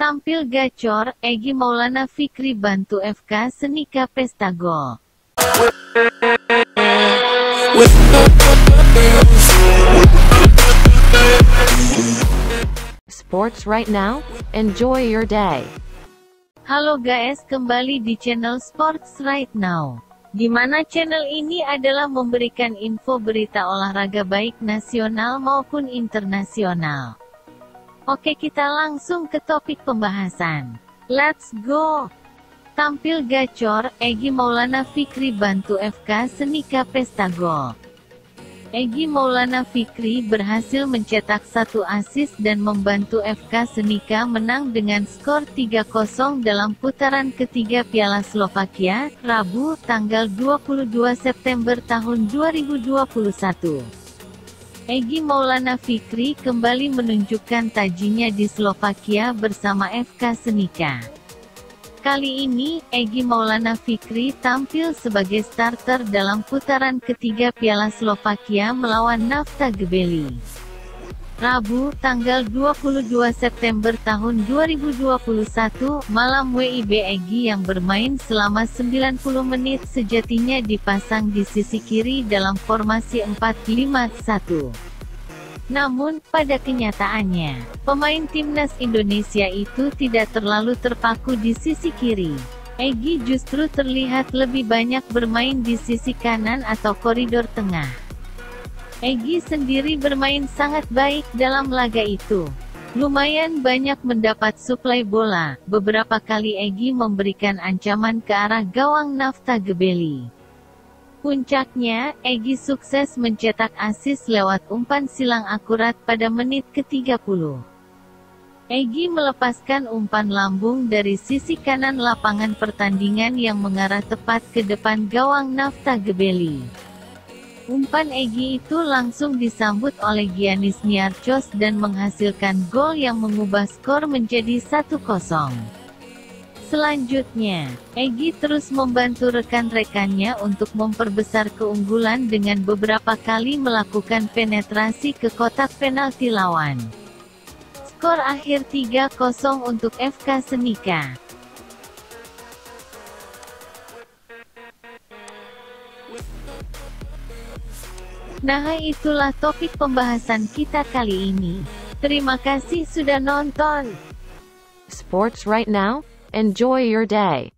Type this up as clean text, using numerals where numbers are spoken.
Tampil gacor, Egy Maulana Vikri bantu FK Senica Pesta gol. Sports right now, enjoy your day. Halo guys, kembali di channel Sports Right Now. Di mana channel ini adalah memberikan info berita olahraga baik nasional maupun internasional. Oke, kita langsung ke topik pembahasan. Let's go! Tampil gacor, Egy Maulana Vikri bantu FK Senica Pesta gol. Egy Maulana Vikri berhasil mencetak 1 assist dan membantu FK Senica menang dengan skor 3-0 dalam putaran ketiga Piala Slovakia, Rabu, tanggal 22 September tahun 2021. Egy Maulana Vikri kembali menunjukkan tajinya di Slovakia bersama FK Senica. Kali ini, Egy Maulana Vikri tampil sebagai starter dalam putaran ketiga Piala Slovakia melawan kembali. Rabu, tanggal 22 September tahun 2021, malam WIB Egy yang bermain selama 90 menit sejatinya dipasang di sisi kiri dalam formasi 4-5-1. Namun, pada kenyataannya, pemain timnas Indonesia itu tidak terlalu terpaku di sisi kiri. Egy justru terlihat lebih banyak bermain di sisi kanan atau koridor tengah. Egy sendiri bermain sangat baik dalam laga itu. Lumayan banyak mendapat suplai bola, beberapa kali Egy memberikan ancaman ke arah gawang kembali. Puncaknya, Egy sukses mencetak assist lewat umpan silang akurat pada menit ke-30. Egy melepaskan umpan lambung dari sisi kanan lapangan pertandingan yang mengarah tepat ke depan gawang kembali. Umpan Egy itu langsung disambut oleh Giannis Niarchos dan menghasilkan gol yang mengubah skor menjadi 1-0. Selanjutnya, Egy terus membantu rekan-rekannya untuk memperbesar keunggulan dengan beberapa kali melakukan penetrasi ke kotak penalti lawan. Skor akhir 3-0 untuk FK Senica. Nah, itulah topik pembahasan kita kali ini. Terima kasih sudah nonton. Sports right now, enjoy your day.